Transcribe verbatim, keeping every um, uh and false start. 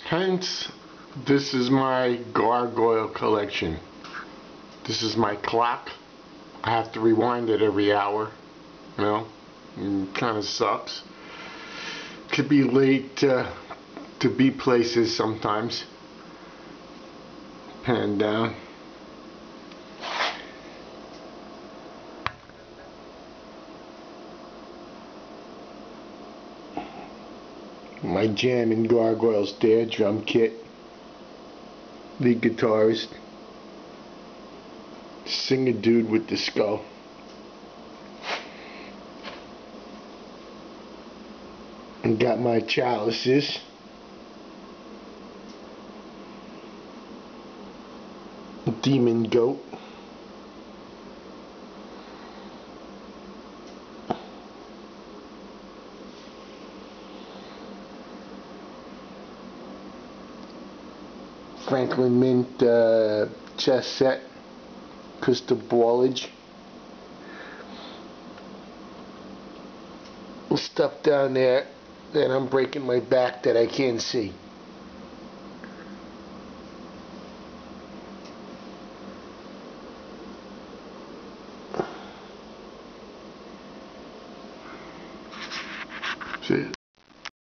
Hence, this is my gargoyle collection. This is my clock. I have to rewind it every hour. You know, it kind of sucks. Could be late uh, to be places sometimes. Pan down. My jamming Gargoyles there, drum kit, lead guitarist, singer dude with the skull. And got my chalices. Demon goat. Franklin Mint uh, chess set, crystal ballage, stuff down there that I'm breaking my back that I can't see.